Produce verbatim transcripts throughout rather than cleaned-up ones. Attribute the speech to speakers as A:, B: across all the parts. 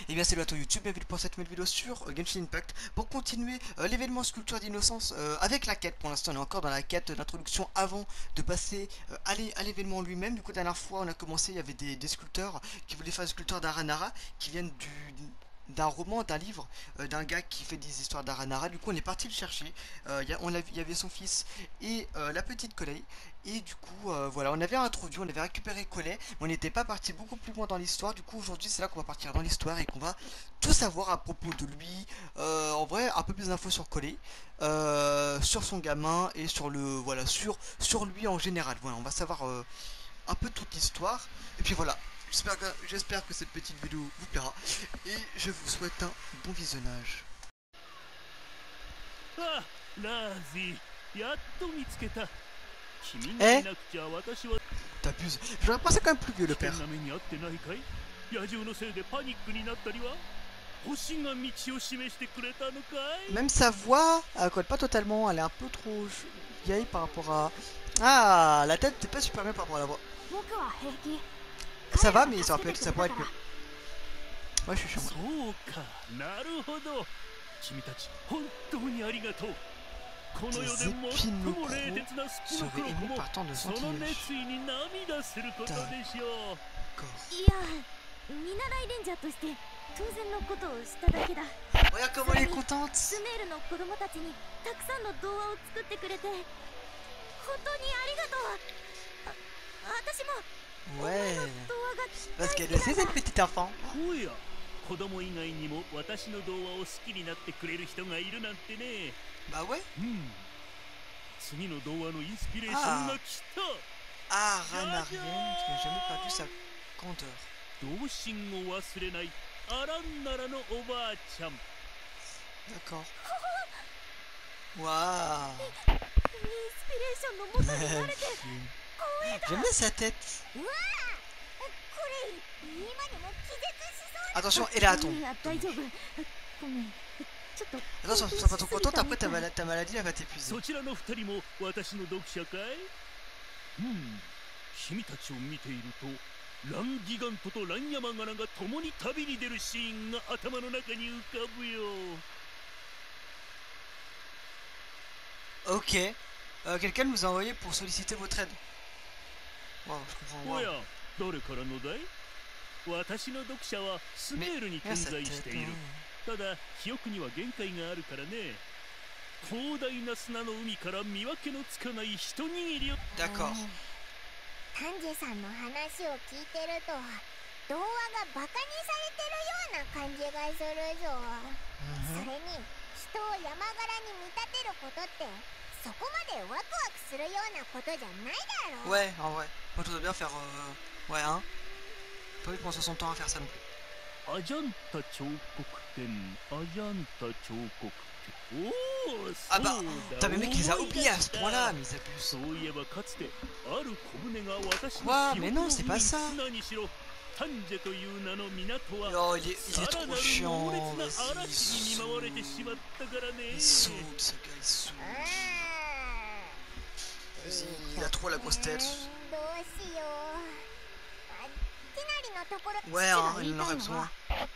A: Et bien salut à toi YouTube, bienvenue pour cette nouvelle vidéo sur euh, Genshin Impact pour continuer euh, l'événement Sculpture d'Innocence euh, avec la quête. Pour l'instant on est encore dans la quête d'introduction avant de passer euh, à l'événement lui-même. Du coup la dernière fois on a commencé, il y avait des, des sculpteurs qui voulaient faire des sculpteurs d'Aranara qui viennent du d'un roman, d'un livre, euh, d'un gars qui fait des histoires d'Aranara. Du coup on est parti le chercher, euh, y a, on a, il y avait son fils et euh, la petite Collei. Et du coup euh, voilà, on avait introduit, on avait récupéré Collei, mais on n'était pas parti beaucoup plus loin dans l'histoire. Du coup aujourd'hui c'est là qu'on va partir dans l'histoire et qu'on va tout savoir à propos de lui. Euh, en vrai un peu plus d'infos sur Collei, euh, sur son gamin et sur le voilà sur, sur lui en général. Voilà, on va savoir euh, un peu toute l'histoire. Et puis voilà. J'espère que, j'espère que cette petite vidéo vous plaira et je vous souhaite un bon visionnage.
B: Ah, Razi,
A: Eh, t'abuses. J'aurais pensé quand même plus vieux le père. Même sa voix, elle colle pas totalement. Elle est un peu trop vieille par rapport à... Ah, la tête t'es pas super bien par rapport à la voix. Ça va, mais ça, peut être, ça pourrait être mieux. Ouais, je suis chiant. Des épines au cou seraient émus par tant de sentiers. Regarde comment elle est contente. Ouais, parce qu'elle le sait cette petite enfant.
B: 子供以外にも私の童話を好きになってくれる人がいるなんてね。
A: Bah ouais.
B: うん。次の童話のインスピレーションが来た。
A: Ah, Ranarienne qui n'a jamais perdu sa candeur.
B: 童心を忘れないアランナラのおばあちゃん。
A: D'accord. Waouh. J'aime bien sa tête. Attention, et là, attends. Attention, sois pas trop contente, après ta, mal ta maladie elle va t'épuiser. Ok. Euh, Quelqu'un nous a envoyé pour solliciter votre aide. Wow, je comprends. Wow.
B: 私の読者はスメールに点在している。ただ記憶には限界があるからね。広大な砂の海から見分けのつかない一握りを。
A: D'accord。
C: 丹治さんの話を聞いてると童話がバカにされてるような感じがするぞ。それに人を山柄に見立てることってそこまでワクワクするようなことじゃないだろう。
A: Ouais, en vrai. Moi je voudrais bien faire euh... ouais, hein. Pas envie de penser son temps à faire ça non plus. Ah bah, t'as même mec qui les a oubliés à ce point-là, mais ils abusent. Quoi? Mais non, c'est pas ça. Oh, il est, il est trop chiant. Vas-y, il saoule. Il saoule, ce gars, il saoule. Vas-y, il a trop la grosse tête. Ouais, hein, il en aurait besoin.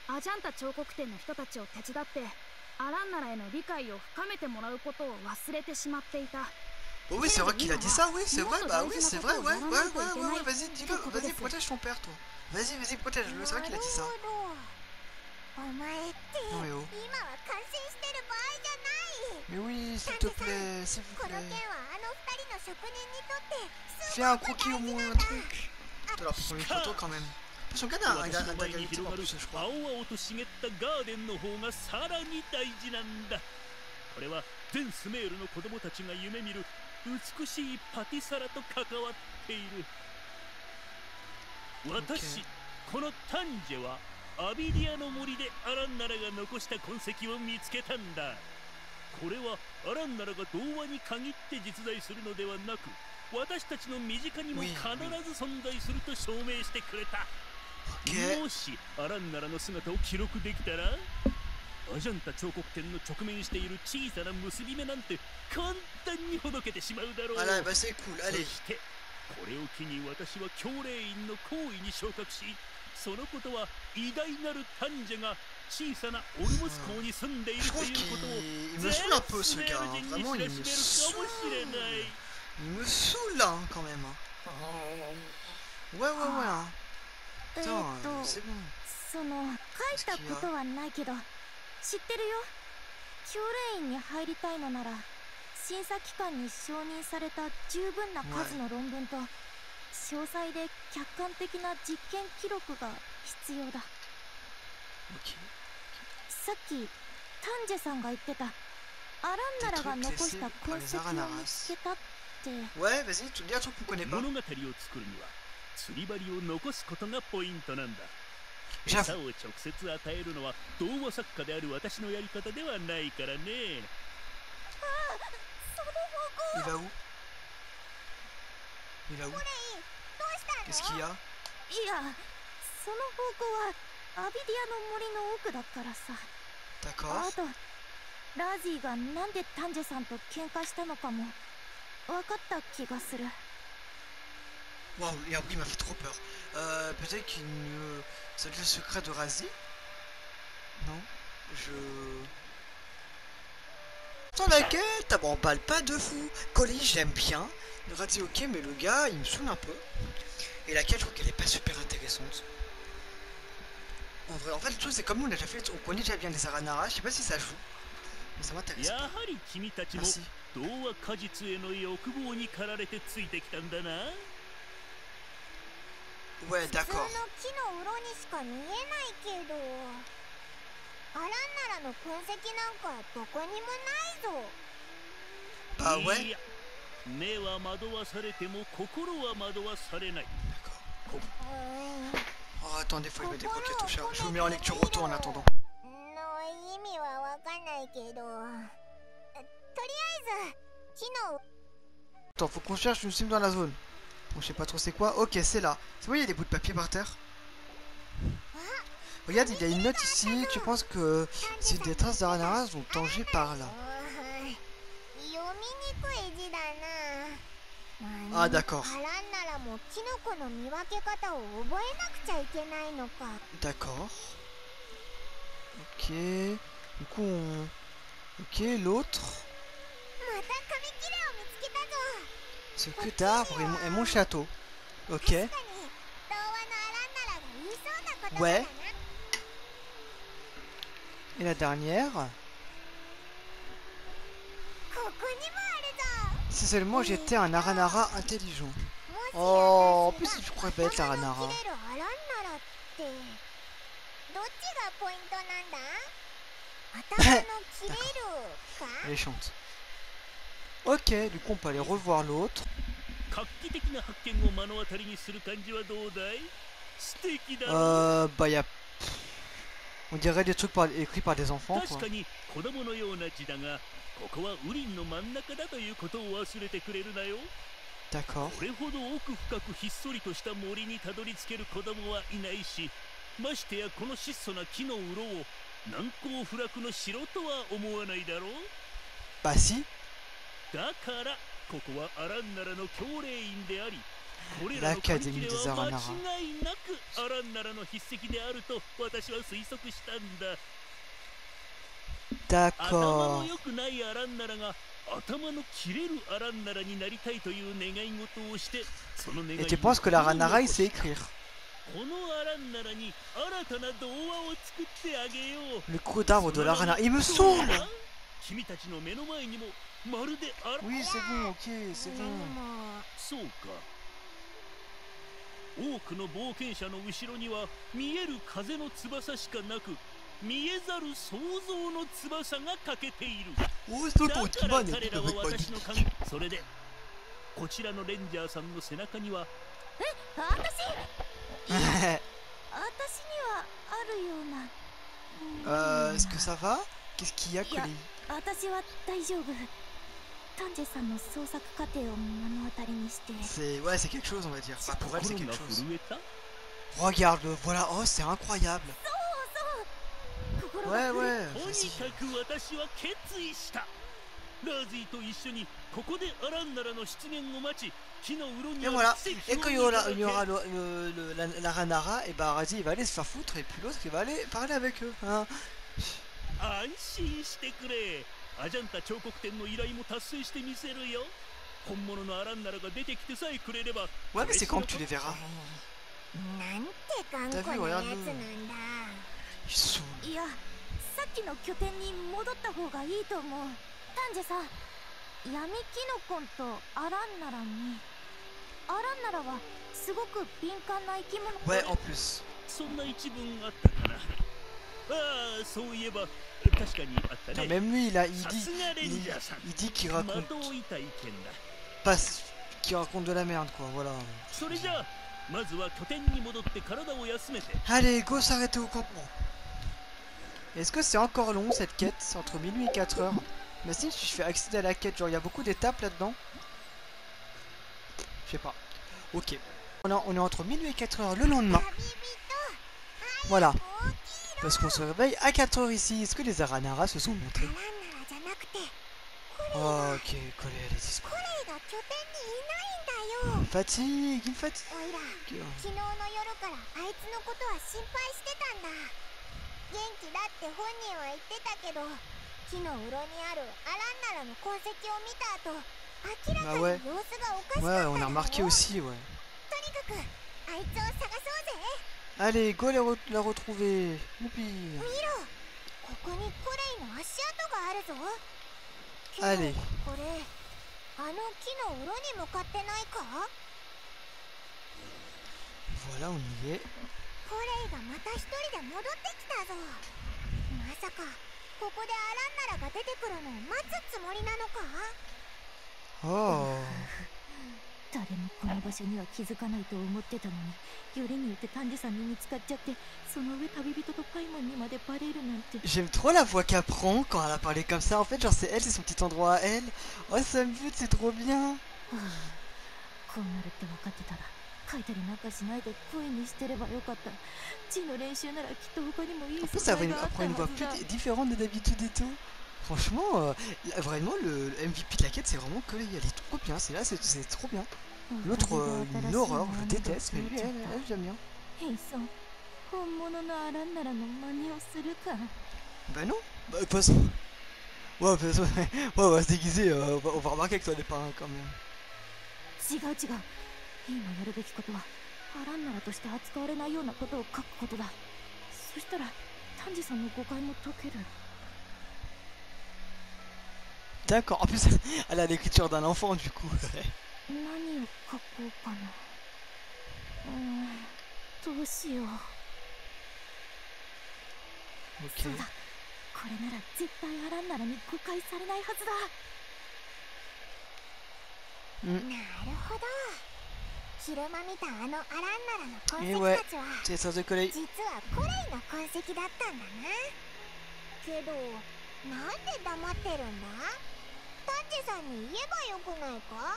A: Oh oui, c'est vrai qu'il a dit ça, oui, c'est vrai, bah oui, c'est vrai, ouais, ouais, ouais, ouais, ouais, vas-y, dis-le, vas-y, protège ton père, toi. Vas-y, vas-y, protège-le, c'est vrai qu'il a dit ça. Non mais oh. Mais oui, s'il te plaît, s'il vous plaît. Fais un croquis au moins, un truc. Alors, faut prendre une photo quand même. Son gars a un gars en plus, je crois.
B: これは全スメールの子供たちが夢見る美しいパティサラと関わっている。私、このタンジェはアビリアの森でアランナラが残した痕跡を見つけたんだ。これはアランナラが童話に限って実在するのではなく、私たちの身近にも必ず存在すると証明してくれた。もしアランナラの姿を記録できたら、アジャンタ彫刻展の直面している小さな結び目なんて簡単にほどけてしまうだろう。そしてこれを機に私は教令員の行為に昇格し、 そのことは偉大なる短者が小さなオルモス港に住んでいる
A: Je
B: と
A: trouve
B: いうことを
A: qu'il il me saoule un peu ce
B: 全
A: gars,
B: ス
A: hein.
B: メール人
A: Vraiment
B: に
A: il
B: 知
A: me
B: らしめるかもしれない
A: saoule. Il me saoule là hein, quand même. Ouais ouais ouais. Hein.
C: えー
A: Putain,
C: っと
A: euh, c'est bon.
C: その書いたことはないけど知ってるよ。教練院に入りたいのなら審査機関に承認された十分な数の論文と詳細で客観的な実験記録が必要だ。
A: Ok.
C: さっきタンジェさんが言ってたアランナラが残した痕跡を見つけたって。
A: Ouais, vas-y, tu dis un truc qu'on connaît pas.
B: 物語を作るには釣り針を残すことがポイントなんだ。
A: J'avoue.
B: 餌を直接与えるのは童話作家である私のやり方ではないからね。
A: Il va où? Il va où?
C: どうしたの？
A: Qu'est-ce qu'il y a?
C: いや、その方向はアビディアの森の奥だからさ。
A: D'accord.
C: あとラージーがなんでタンジェさんと喧嘩したのかも分かった気がする。
A: Waouh, et après il m'a fait trop peur. Euh, peut-être qu'il ne... Ça doit être le secret de Razi? Non? Je... Attends la quête, ça m'emballe pas de fou. Collie, j'aime bien. Razi, ok, mais le gars, il me saoule un peu. Et la quête, je trouve qu'elle est pas super intéressante. En vrai, en fait, le truc, c'est comme nous, on a déjà fait... On connaît déjà bien les Aranara, je sais pas si ça joue. Mais ça m'intéresse
B: や
A: pas.
B: はり君たちも
A: Merci.
B: 童話果実への欲望に駆られてついてきたんだな。
A: Ouais,
C: 普通の
A: d'accord.
C: 木の鱗にしか見えないけどアランナラの痕跡なんかどこにもないぞ。
A: Bah
B: い
A: ouais.
B: や、目は惑わされても心は惑わされない。
A: D'accord.
C: うーん
A: Oh, attendez, faut y mettre des croquettes au chat. Je vous mets en lecture auto en attendant.
C: の意味はわかんないけどとりあえず木の
A: Attends, faut qu'on cherche une sim dans la zone. Bon, je sais pas trop c'est quoi. Ok, c'est là. C'est vrai, il y a des bouts de papier par terre. Regarde, il y a une note ici. Tu penses que c'est des traces d'Aranara sont tangées par là.
C: 読みにくい字だな。
A: Ah, d'accord.
C: アランナラもキノコの見分け方を覚えなくちゃいけないのか。
A: D'accord. Ok. Du coup, on... Ok, l'autre.
C: また紙切れを見つけたぞ。
A: Ce que d'arbres et, mon- et mon château. Ok.
C: 確かに童話のアランナラが言いそうなことだな。
A: Ouais. Et la dernière.
C: ここにもあるぞ。
A: Si seulement j'étais un Aranara intelligent.
C: もし
A: Oh, en
C: 私
A: plus,
C: が
A: je crois bête,
C: 頭の
A: Aranara.
C: 切れるアランナラってどっちがポイントなんだ？頭の切れるか？
A: Elle est chante. Ok, du coup, on peut aller revoir l'autre.
B: 画期的な発見を目の当たりにする感じはどうだい？素敵だろう。
A: Euh, bah, y a... On dirait des trucs par- écrits par des enfants,
B: 確
A: quoi.
B: かに子供のような字だが、ここはウリンの真ん中だということを忘れてくれるなよ。
A: D'accord.
B: これほど奥深くひっそりとした森にたどり着ける子供はいないし、ましてやこの質素な木の鱗を難攻不落の城とは思わないだろう。
A: Bah, si.
B: だからここはアランナラの教令院であり、これらの紙切れは間違いなくアランナラの筆跡であると私は推測したんだ。頭
A: D'accord.
B: の良くないアランナラが頭の切れるアランナラになりたいという願い事をして、その願い
A: Et tu penses que l'Aranara, il sait écrire?
B: このアランナラに新たな童話を作ってあげよう。
A: Le coup d'arbre de l'Aranara. Il me saoule!
B: 君たちの目の前にもまるであら
A: Oui, c'est bon, ok, c'est
C: で
A: bon.
C: も
B: そうか。多くの冒険者の後ろには見える風の翼しかなく、見えざる想像の翼が欠けている。
A: Oh, c'est
B: だ
A: ton
B: か
A: petit
B: ら
A: man
B: 彼
A: et
B: ら
A: tout
B: は
A: avec
B: 私の
A: magique.
B: 神。それでこちらのレンジャーさんの背中には
C: 私私にはあるような。
A: Euh, est-ce que ça va? Qu'est-ce qu'il y a,
C: いや
A: Collie?
C: 私は大丈夫。タンジェさんの創作過程を目の当たりにして。
A: C'est... Ouais, c'est quelque chose, on va dire. Enfin, pour elle, c'est
B: 心
A: quelque
B: が
A: chose.
B: 震えた。
A: Regarde-le, voilà. Oh, c'est incroyable.
C: そうそう。心が
A: Ouais,
C: 震え
A: ouais.
B: とに
A: vas-y.
B: かく私は決意した。 ラーズィと一緒にここでアランナラの出現を待ち木のうろに
A: Et
B: ある
A: voilà.
B: 奇
A: Et
B: 跡
A: quand
B: を
A: il y
B: 見
A: aura,
B: ただ
A: il y
B: け
A: aura le, le- le- la, la Ranara, et bah Razi il va aller se faire foutre et puis l'autre il va aller parler avec eux. Hein.
B: 安心してくれ。アジャンタ彫刻展の依頼も達成してみせるよ。本物のアランナラが出てきてさえくれれば。
A: Ouais mais c'est quand que tu les verras.
C: なんて頑固なやつなんだ。
A: Ils sont...
D: いや、さっきの拠点に戻った方がいいと思う。丹治さん、闇キノコンとアランナラに。アランナラはすごく敏感な生き物。
A: Ouais en plus.
B: そんな一文あったかな。ああ、そういえば確かにあったね。
A: Même lui il a, il
B: さ
A: dit,
B: すがレン
A: il,
B: ジャーさん。
A: il dit qu'il
B: 的
A: raconte
B: をいた意見だ。
A: pas, qu'il raconte de la merde quoi. Voilà.
B: それじゃあまずは拠点に戻って体を休めて。
A: Allez go s'arrêter au campement. Est-ce que c'est encore long cette quête entre minuit et quatre heures? Mais si je fais accéder à la quête, genre il y a beaucoup d'étapes là-dedans. Je sais pas. Ok. On, a, on est entre minuit et quatre heures le lendemain. Voilà. Parce qu'on se réveille à quatre heures ici. Est-ce que les Aranara se sont montrés?
C: アランナラじゃなくて、
A: Oh, ok, collé, elle est dispo.
C: コレイが拠点にいないんだよ。
A: Fatigue, il me fatigue.
C: おいら、昨日の夜からあいつのことは心配してたんだ。元気だって本人は言ってたけど、木のうろにあるアランナラの痕跡を見た後、明らかに様子がおかしかったんだ
A: Ouais,
C: よ。
A: on a remarqué aussi, ouais.
C: とにかくあいつを探そうぜ。
A: Allez, go la, re la retrouver. Youpi.
C: 見ろ、ここにコレイの足跡があるぞ。けど
A: Allez.
C: これ、あの木のうろに向かってないか？
A: Voilà, on y est.
C: コレイがまた一人で戻ってきたぞ。まさかここでアランナラが出てくるのを待つつもりなのか？
A: Oh.
D: 誰もこの場所には気づかないと思ってたのに、よりによって丹治さんに見つかっちゃって、その上旅人とパイモンにまでバレるなんて。
A: J'aime trop la voix qu'elle prend quand elle a parlé comme ça. En fait, genre c'est elle, c'est son petit endroit à elle. Oh, ça me bute, c'est trop bien.
D: はあ、こうなるって分かってたら書いたりなんかしないで声にしてればよかった。地の練習ならきっと他にもいい
A: En plus,
D: 素
A: ça
D: 材
A: va
D: があった
A: après
D: は
A: une voix
D: ず
A: plus
D: だ。
A: di- différente de d'habitude et tout. Franchement, euh, là, vraiment, le M V P de la quête, c'est vraiment que elle est trop bien. C'est là, c'est c'est trop bien. L'autre, euh, une horreur, je déteste, mais lui, elle, elle, j'aime bien.
D: ヘイソン、本物のアランナラの真似をするか。
A: Bah non, bah de toute façon. Ouais, de toute façon, ouais, on va se déguiser, euh, on, va, on va remarquer que toi n'est pas un quand même.
D: 違う違う。今やるべきことはアランナラとして扱われないようなことを書くことだ。そしたら丹治さんの誤解も解ける。
A: D'accord, en plus, elle a l'écriture d'un enfant du coup.
D: 何を書こうかな。うーん、どうしよう。
A: Ok.
D: そうだ、これなら絶対アランナラに誤解されないはずだ。
A: Mm.
C: なるほど。昼間見たあのアランナラの痕
A: Et
C: 跡
A: ouais,
C: たちは、
A: c'est ça de coller.
C: 実はコレイの痕跡だったんだな。けど、なんで黙ってるんだ？丹治さんに言えばよくないか？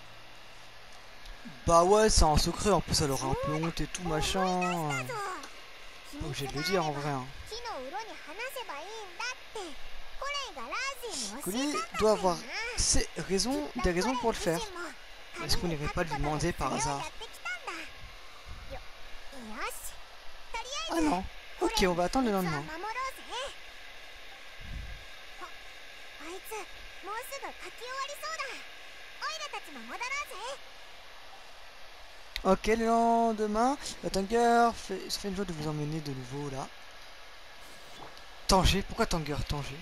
A: Bah ouais, c'est en secret, en plus elle aura un peu honte et tout
C: 思い出
A: machin.
C: したぞ。
A: Pas obligé de le dire en vrai. Hein.
C: 木のうろに話せばいいんだってコレイがラーズィに教
A: Coller
C: えたんだ
A: doit
C: ぜな。
A: avoir ses raisons, des raisons pour le faire. Est-ce qu'on n'irait pas lui demander par hasard? Ah non. Ok, on va attendre le lendemain. Ok, le lendemain, la Tanger fait, ça fait une joie de vous emmener de nouveau là. Tanger, pourquoi Tanger Tanger?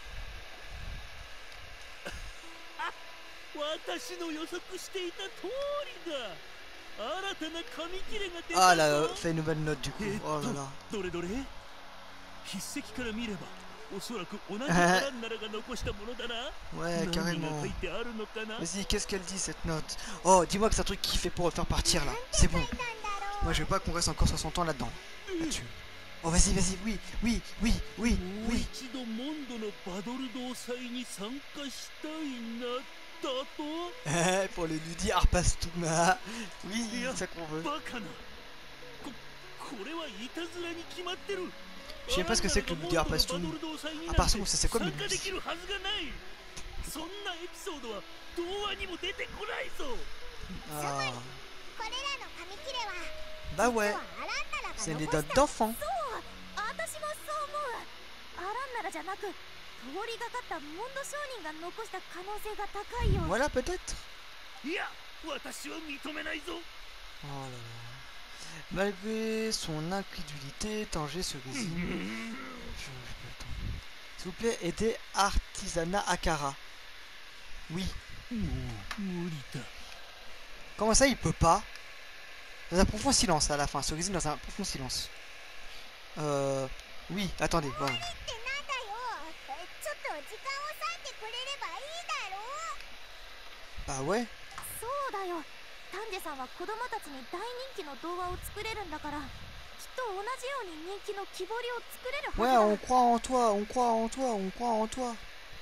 B: 私の予測していた通りだ。新たな紙切れが出
A: Ah
B: た
A: là,
B: ぞ。
A: fait une nouvelle note du coup.
B: えっ
A: Oh
B: と
A: là là.
B: どれどれ筆跡から見ればおそらく同じアランナラが残したものだな。
A: Ouais,
B: 何が
A: carrément.
B: 書いてあるのかな。
A: Vas-y, qu'est-ce qu'elle dit cette note? Oh, dis-moi que c'est un truc qu'il fait pour le faire partir là. C'est bon. Moi je veux pas qu'on reste encore soixante ans là-dedans. Là-dessus. Oh, vas-y, vas-y, oui, oui, oui, oui,
B: もう
A: oui.
B: 一度モンドのバドル同祭に参加したいなだと。
A: Pour le lui dire Arpastuma. Oui,
B: Yeah.
A: c'est ça qu'on veut.
B: バカな。ここれはいたずらに決まってる。
A: Je sais pas ce que c'est que le Ludiar Pastum. À part ça, on sait c'est quoi le
B: 参加できるはずがない。 そんなエピソードは童話にも出てこないぞ。
A: Ah.
C: これらの紙切れは
A: Bah
C: 実は
A: ouais,
C: アランナラが
A: c'est une
C: 残
A: méthode
C: した
A: d'enfant.
D: そう私もそう思う。アランナラじゃなく通りがかったモンド商人が残した可能性が高いよ。
A: Voilà, peut-être.
B: いや私は認めないぞ。
A: Oh là là. Malgré son incrédulité, Tanger se résigne. Je- je peux attendre. S'il vous plaît, aidez Artisanat Akara. Oui.
B: もう無理だ。
A: Comment ça, il peut pas? Dans un profond silence à la fin. Se résigne dans un profond silence. Euh. Oui, attendez. Bon.
C: ってなんだよ。えちょっと時間を割いてくれればいいだろう。
A: Bah ouais.
D: そうだよ。丹治さんは子供たちに大人気の童話を作れるんだから、きっと同じように人気の木彫りを作れるはず
A: Ouais,
D: だ。
A: on croit en toi, on croit en toi, on croit en toi.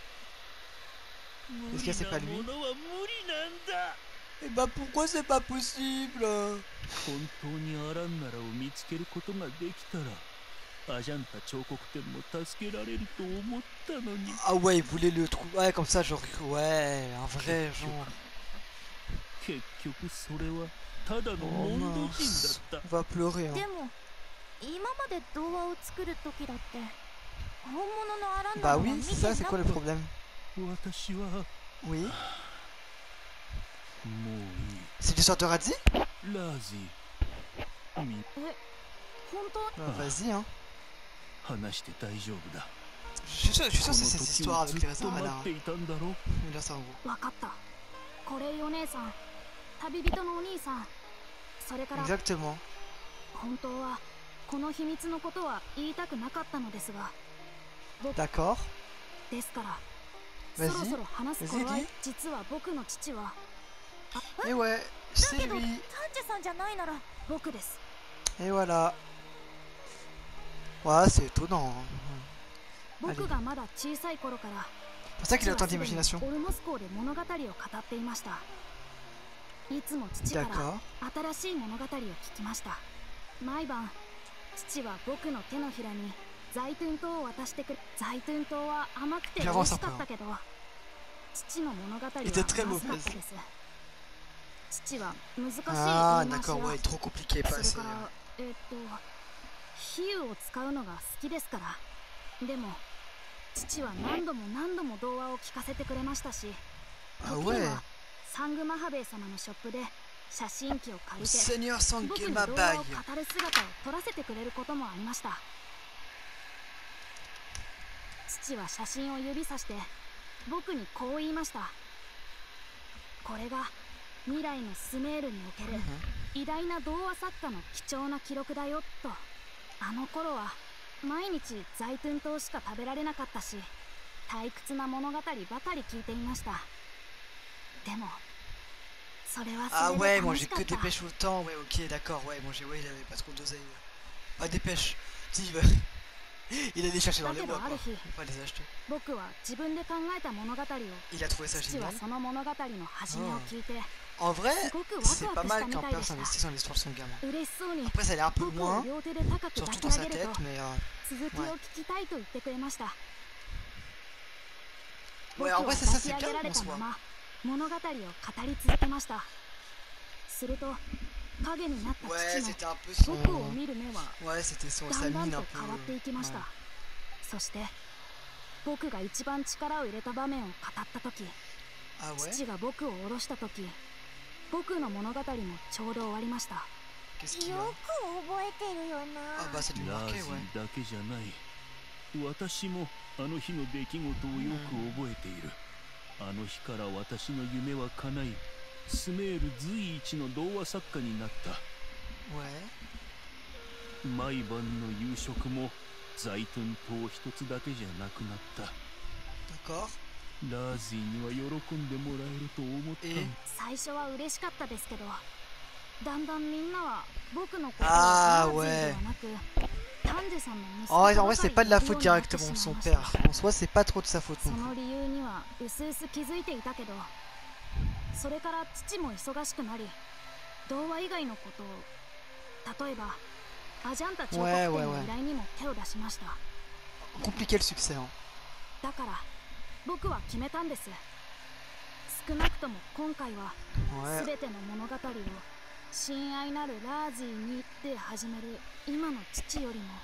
B: 無
A: Est-ce que c'est
B: 理
A: pas
B: な
A: lui?
B: ものは無理なんだ。
A: Et bah pourquoi c'est pas possible?
B: 本当にアランナラを見つけることができたら、アジャンタ彫刻展も助けられると思ったのに。
A: Ah ouais, il voulait le trouver. Ouais, comme ça, genre. Ouais, un vrai genre.
B: 結局それはただの
A: Oh
B: モンド人
A: mince.
B: だっ
A: On va pleurer, hein.
D: でも今まで童話を作る時だって本物のアランナ
A: Bah
D: ラは
A: oui,
D: 見
A: c'est
D: て
A: ça, c'est
D: な
A: quoi le
D: く
A: problème?
B: た。私はも
A: Oui.
B: ういい。
A: C'est l'histoire de Radzi?
B: ラージー、み
D: 本当
A: Bah vas-y, hein.
B: 話して大丈夫だ。
A: Je suis sûr, je suis sûr
B: こ
A: que
B: の
A: c'est cette
B: 時
A: histoire
B: をず
A: avec
B: っ
A: les raisins
B: と
A: à
B: 待
A: la.
B: っていたんだろ。
A: Là, ça en gros.
D: わかった。これよ姉さん、旅人のお兄さん、それから
A: Exactement.
D: 本当はこの秘密のことは言いたくなかったのですが、
A: D'accord.
D: ですからそ
A: Vas-y.
D: ろそろ話す
A: Vas-y,
D: 頃合
A: dis.
D: い、実は僕の父は
A: Et ouais,
D: だ
A: c'est
D: けど
A: lui.
D: 丹治さんじゃないなら僕です。
A: Et voilà. Ouais, c'est étonnant. Hein.
D: 僕がまだ小さい頃から
A: C'est pour ça qu'il a
D: 父
A: autant
D: はすでに
A: d'imagination.
D: オルモス港で物語を語っていました。いつも父から
A: D'accord.
D: 新しい物語を聞きました。毎晩父は僕の手のひらにザイトゥン糖を渡してくれ。ザイトゥン糖は甘くて美味しかったけど、父の物語はまずかったです。父は難しい言い
A: Ah,
D: 回し
A: d'accord,
D: や
A: ouais, trop compliqué, pas
D: それ
A: assez.
D: からえっと比喩を使うのが好きですから。でも父は何度も何度も童話を聞かせてくれましたし、
A: Ah
D: 時に
A: ouais.
D: はサングマハベイ様のショップで写真機を借りて
A: Seigneur
D: 僕に
A: Sangema
D: 童話
A: Baye.
D: を語る姿を撮らせてくれることもありました。父は写真を指さして僕にこう言いました。これが未来のスメールにおける
A: Mhm.
D: 偉大な童話作家の貴重な記録だよと。あの頃は毎日ザイトゥン糖しか食べられなかったし、退屈な物語ばかり聞いていました。でもそれは
A: Ah
D: そ
A: ouais,
D: れで
A: moi
D: 楽
A: j'ai
D: しか
A: que
D: っ
A: des
D: た。
A: pêches tout le temps. Ouais, ok, d'accord. Ouais, moi j'ai, ouais, il avait pas trop d'oseille. Ah, des pêches. Si, il va- il allait chercher dans les bois, quoi. Il va pas les acheter.
D: 僕は自分で考えた物語を
A: Il a trouvé ça
D: 父は
A: génial.
D: その物語の始めを聞いて
A: En vrai,
D: すごくワク
A: c'est
D: ワ
A: pas
D: クした
A: mal
D: み
A: qu'un
D: たいで
A: père
D: した。
A: s'investisse dans l'histoire de son gamin.
D: 嬉しそうに
A: Après, ça allait un peu
D: 僕を
A: loin,
D: 両手で高く
A: surtout
D: 抱き
A: dans
D: 上
A: sa
D: げる
A: tête,
D: と
A: mais euh,
D: 続きを聞きたいと言ってくれました。
A: ouais,
D: 僕
A: en
D: は
A: vrai, c'est ça,
D: 抱き
A: c'est
D: 上げ
A: bien
D: られ
A: en
D: た
A: soi.
D: まま物語を語り続けました。すると影になった
A: Ouais,
D: 父
A: c'était un peu
D: の
A: son.
D: 僕を見る目は
A: Ouais, c'était son,
D: だ
A: sa
D: んだん
A: mine
D: と
A: un peu.
D: 変わっていきました。
A: Ouais.
D: そして僕が一番力を入れた場面を語った時、
A: Ah ouais?
D: 父が僕を下ろした時、僕の物語もちょうど終わりました。
A: Qu'est-ce qu'il
C: よ
A: a?
C: く覚えてるよ
A: Ah
C: な。
A: bah, c'est du
B: ラー
A: marqué,
B: ジ
A: ouais.
B: ーだけじゃない。私もあの日の出来事をよく覚えている。あの日から私の夢は叶い、スメール随一の童話作家になった。
A: Ouais.
B: 毎晩の夕食もザイトゥン糖一つだけじゃなくなった。
A: D'accord.
B: ラーズィには喜んでもらえると思った。
A: え
D: 最初は嬉しかったですけど、だんだんみんなは僕のことを
A: あー
D: ラーズィではなく、丹治さんの息子
A: En vrai,
D: と
A: en
D: ば
A: vrai,
D: か
A: c'est
D: り
A: pas de la
D: 呼ぶよ
A: faute
D: うになって
A: directement
D: し
A: de
D: まい
A: son
D: ました。
A: père. En soi, c'est pas trop de sa faute
D: そ
A: non
D: の
A: plus.
D: 理由にはうすうす気づいていたけど、それから父も忙しくなり、童話以外のことを、例えばアジャンタ彫刻展の依頼にも手を出しました。
A: Compliqué le succès. Hein.
D: だから僕は決めたんです。 少なくとも今回は
A: Ouais.
D: 全ての物語を親愛なるラージーにで始める今の父よりも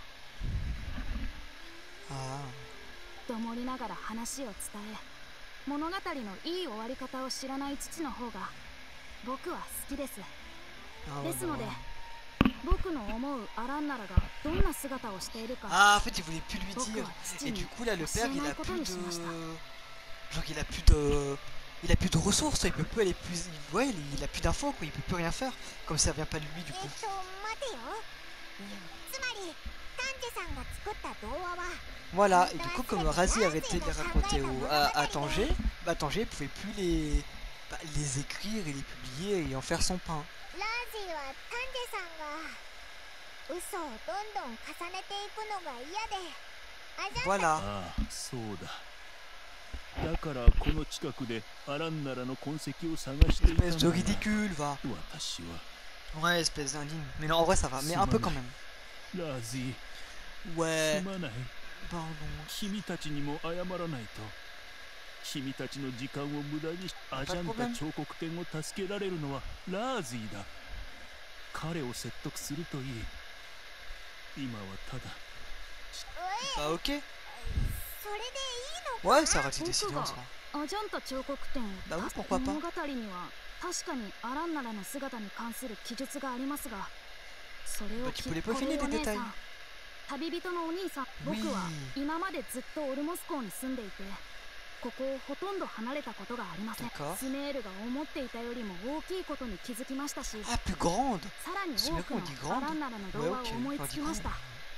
A: Ah.
D: どもりながら話を伝え物語のいい終わり方を知らない父の方が僕は好きです。
A: Ah,
D: で
A: ouais,
D: すの
A: bah,
D: で
A: ouais.
D: 僕の思うアランナラがどんな姿をしているか
A: Ah, en fait, il voulait plus lui
D: 僕
A: dire.
D: は父
A: Et
D: に
A: du coup, là, le
D: 教
A: père,
D: え
A: il
D: ない
A: a
D: こと
A: plus
D: にしました。
A: de... Genre, il a plus de... Il a plus de ressources, il peut plus aller plus... il- Ouais, il, il a plus d'infos, quoi, il peut plus rien faire. Comme ça vient pas de lui, du
C: えっ
A: coup.
C: と待てよ、つまり丹治さんが作った童話は
A: Voilà, et du coup, comme Razi arrêtait de les raconter au, à, à Tanger, bah Tanger pouvait plus les... Bah, les écrire et les publier et en faire son pain.
C: ラージーは丹治さんが嘘をどんどん重ねていくのが嫌であじゃん
A: Voilà.
B: ああそうだ。だからこの近くでアランナラの痕跡を探していたん
A: Espèce
B: だ
A: de ridicule, va.
B: 私は
A: Ouais, espèce d'indigne. Mais non, en vrai, ça va. Mais un peu quand même.
B: ラーズィ
A: Ouais.
B: すまない。
A: Pardon.
B: 君たちにも謝らないと。君たちの時間を無駄にしアジャンタ彫刻展を助けられるのはラーズィだ。彼を説得するといい。今はただ
A: Bah, ok.
C: それでいいの
A: Ouais, ça aurait été décidé
D: 僕
A: en
D: が
A: soi.
D: アジャンタ彫刻展を
A: Bah oui,
D: 助
A: pourquoi pas.
D: 物語には確かにアランナラの姿に関する記述がありますが、それ
A: Bah,
D: を
A: tu
D: 聞
A: peux les
D: いて
A: peaufiner
D: お
A: des
D: 姉さ
A: détails.
D: ん、旅人のお兄さん、
A: Oui.
D: 僕は今までずっとオルモス港に住んでいて、ここをほとんど離れたことがありません。
A: D'accord.
D: スメールが思っていたよりも大きいことに気づきましたし、
A: Ah, plus grande.
D: さらに
A: スメール
D: 多くの
A: qu'on dit grande.
D: アランナラの童
A: Ouais,
D: 話を
A: ok.
D: 思い
A: On
D: つ
A: dit
D: きまし
A: grande.
D: た。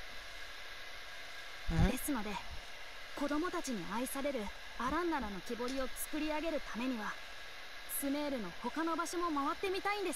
A: Mhm.
D: ですので、子供たちに愛されるアランナラの木彫りを作り上げるためには、スメールの他の場所も回ってみたいんです。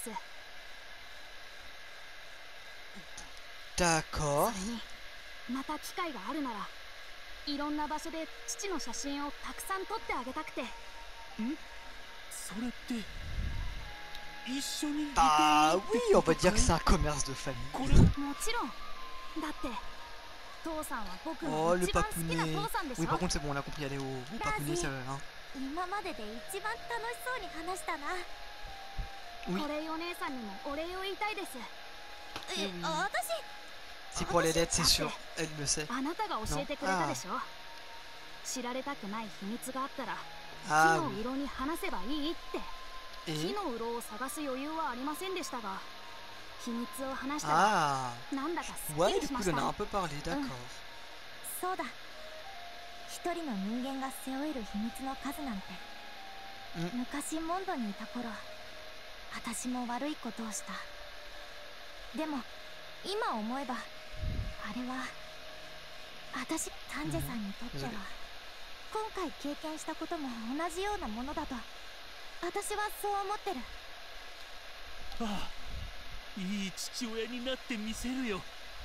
A: D'accord.
D: それにまた機会があるなら、いろんな場所で父の写真をたくさん撮ってあげたくて。
B: それって一緒に
A: Bah oui, on va dire que c'est un commerce de famille.
B: これ
D: もちろん。だって父さんは僕
A: Oh,
D: の
A: le
D: 一番好きな
A: papounet.
D: 父さんでし
A: Oui,
D: ょ。
A: par contre, c'est bon, on a compris. Allez, oh, oh papounet, ça va, hein.
C: 今までで一番楽しそうに話したな。
A: Oui.
D: お礼お姉さんにもお礼を言いたいです。
C: え、あ私
A: C'est pour les lettres, c'est sûr. Elle le sait.
D: あなたが教えてくれたでしょ。知られたくない秘密があったら、
A: Ah
D: 木の
A: oui.
D: 色に話せばいいって。
A: Et
D: 木の鱗を探す余裕はありませんでしたが、秘密を話したら
A: Ah.
D: なんだかすっき
A: Ouais,
D: り
A: du
D: しま
A: coup,
D: し
A: il en a
D: た。
A: un peu parlé, d'accord.
C: そうだ、一人の人間が背負える秘密の数なんて、
A: うん
C: 昔モンドにいた頃私も悪いことをした。でも今思えばあれは私丹治さんにとっては、
A: うん
C: 今回経験したことも同じようなものだと私はそう思ってる。
B: ああいい父親になってみせるよ。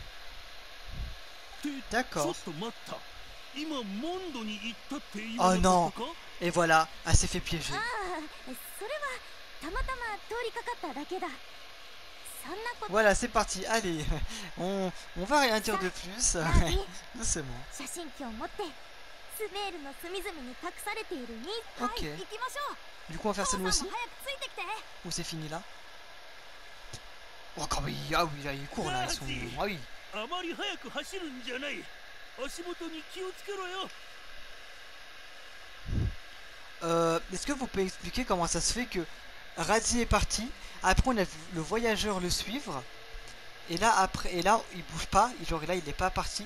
B: ってちょっ
A: D'accord.
B: と待った。今モンドに行ったって言
A: Oh
B: わなか
A: non.
B: ったか？
A: Et voilà, elle s'est fait piéger.
C: ああ、それはたまたま通りかかっただけだ。そんなこと。
A: Voilà, c'est parti. Allez, on, on va rien dire de plus.
C: ラビ
A: Doucement.
C: 写真機を持ってスメールの隅々に隠されているに。
D: はい、
A: Ok.
D: 行きましょう。
A: Du coup, on va faire
D: 父
A: ça
D: さん
A: nous
D: も
A: aussi
D: 早くついてきて。
A: Ou c'est fini là? Oh, quand même, ah oui, là, il court là, ils sont... Ah oui.
B: あまり早く走るんじゃない。足元に気をつけろよ。
A: Euh, est-ce que vous pouvez expliquer comment ça se fait que Razi est parti, après on a vu le voyageur le suivre, et là après, et là il bouge pas, et genre là il est pas parti.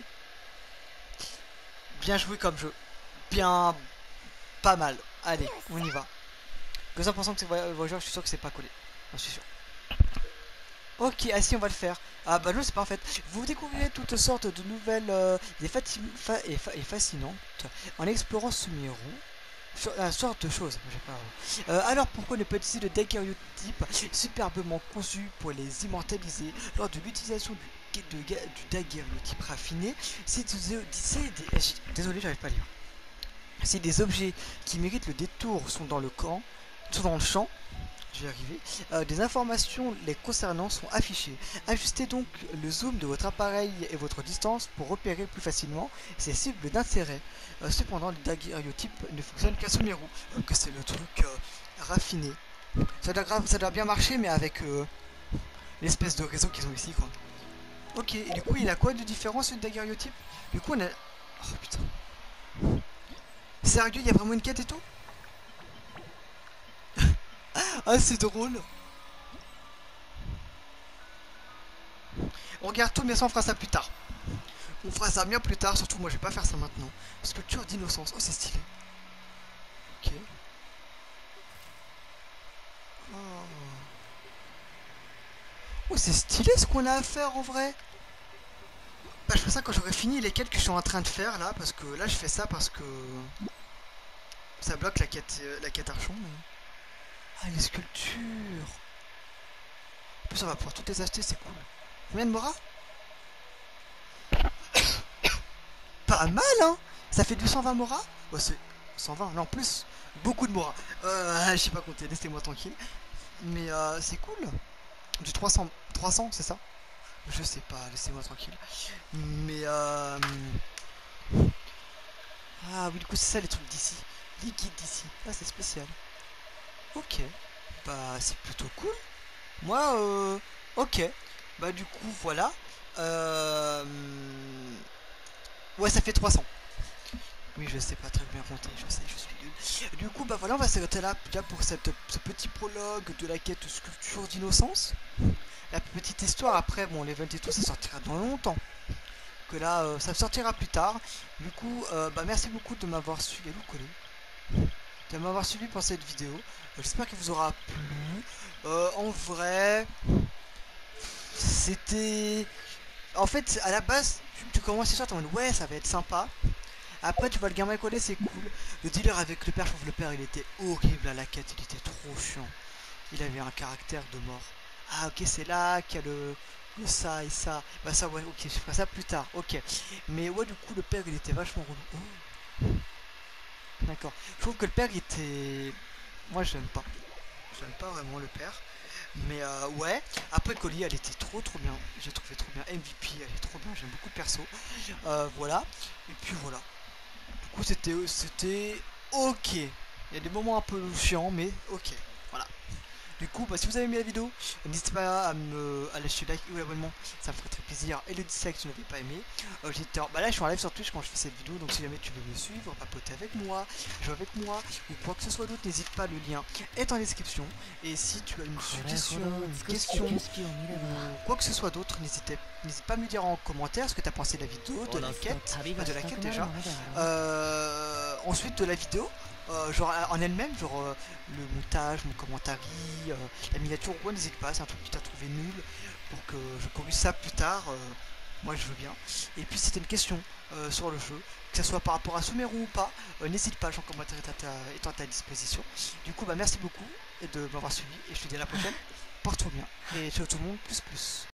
A: Bien joué comme jeu, bien, pas mal. Allez, on y va. deux cents pour cent que c'est le voyageur, je suis sûr que c'est pas collé, j'en suis sûr. Ok, ah si on va le faire. Ah bah non c'est pas en fait. Vous découvrez toutes sortes de nouvelles euh, et, fa et, fa et fascinantes en explorant ce miron. La sorte de choses. Euh, alors pourquoi ne pas utiliser le daguerréotype superbement conçu pour les immortaliser lors de l'utilisation du, du, du daguerréotype raffiné? Si des, désolé, j'arrive pas à lire. Si des objets qui méritent le détour sont dans le camp, sont dans le champ, je vais y arriver, euh, des informations les concernant sont affichées. Ajustez donc le zoom de votre appareil et votre distance pour repérer plus facilement ces cibles d'intérêt. Euh, cependant, le daguerréotype ne fonctionne qu'à Sumeru, euh, que c'est le truc euh, raffiné. Ça doit, grave, ça doit bien marcher, mais avec euh, l'espèce de réseau qu'ils ont ici, quoi. Ok, et du coup, il a quoi de différent ce daguerréotype? Du coup, on a... Oh putain. Sérieux, il y a vraiment une quête et tout? Ah, c'est drôle. On regarde tout, mais ça, on fera ça plus tard. On fera ça bien plus tard, surtout moi, je vais pas faire ça maintenant. Sculpture d'innocence. Oh, c'est stylé. Ok. Oh, oh c'est stylé ce qu'on a à faire en vrai. Bah, je ferai ça quand j'aurai fini les quêtes que je suis en train de faire là, parce que là, je fais ça parce que ça bloque la quête, euh, la quête Archon. Mais... Ah, les sculptures. En plus, on va pouvoir toutes les acheter, c'est cool. Combien de Mora? Pas mal, hein. Ça fait du cent vingt Mora. Oh, c'est cent vingt, non, plus. Beaucoup de Mora. Euh, je sais pas compter, laissez-moi tranquille. Mais euh, c'est cool. Du trois cents, trois cents, c'est ça? Je sais pas, laissez-moi tranquille. Mais euh... Ah oui, du coup, c'est ça les trucs d'ici. Liquide d'ici. Ah, c'est spécial. Ok. Bah, c'est plutôt cool. Moi, euh... ok. Bah, du coup, voilà. Euh... Ouais, ça fait trois cents. Oui, je sais pas très bien compter, je sais, je suis nul. Du coup, bah voilà, on va s'arrêter là déjà pour cette, ce petit prologue de la quête sculpture d'innocence. La petite histoire, après, bon, l'event et tout, ça sortira dans longtemps. Que là, euh, ça sortira plus tard. Du coup, euh, bah merci beaucoup de m'avoir suivi. Où coller de m'avoir suivi pour cette vidéo. Euh, J'espère qu'elle vous aura plu. Euh, en vrai, c'était... En fait, à la base, tu, tu commences ça, t'es en mode ouais, ça va être sympa. Après, tu vois le gamin coller, c'est cool. Le dealer avec le père, je trouve le père, il était horrible à la quête, il était trop chiant. Il avait un caractère de mort. Ah, ok, c'est là qu'il y a le, le ça et ça. Bah, ça, ouais, ok, je ferai ça plus tard, ok. Mais ouais, du coup, le père, il était vachement relou. Oh. D'accord. Je trouve que le père, il était. Moi, j'aime pas. J'aime pas vraiment le père. Mais euh, ouais, après Collie elle était trop trop bien, j'ai trouvé trop bien, M V P elle est trop bien, j'aime beaucoup le perso, euh, voilà, et puis voilà, du coup c'était c'était ok, il y a des moments un peu chiants mais ok, voilà. Du coup, bah, si vous avez aimé la vidéo, n'hésitez pas à me à lâcher like ou l'abonnement, ça me ferait très plaisir. Et le dislike si vous n'avez pas aimé. Euh, j'étais en... bah là, je suis en live sur Twitch quand je fais cette vidéo, donc si jamais tu veux me suivre, papoter avec moi, jouer avec moi ou quoi que ce soit d'autre, n'hésite pas, le lien est en description. Et si tu as une suggestion, une question ou quoi que ce soit d'autre, n'hésite n'hésite pas à me dire en commentaire ce que tu as pensé de la vidéo, de la quête, pas de la quête déjà. Euh, ensuite de la vidéo. Euh, genre en elle-même, genre euh, le montage, mon commentaire, euh, la miniature, ou quoi, n'hésite pas, c'est un truc que tu as trouvé nul pour que je corrige ça plus tard, euh, moi je veux bien. Et puis si tu as une question euh, sur le jeu, que ce soit par rapport à Sumeru ou pas, euh, n'hésite pas, Jean commentaire est à ta, est à ta disposition. Du coup, bah merci beaucoup de m'avoir suivi et je te dis à la prochaine, porte-toi bien et ciao tout le monde, plus plus.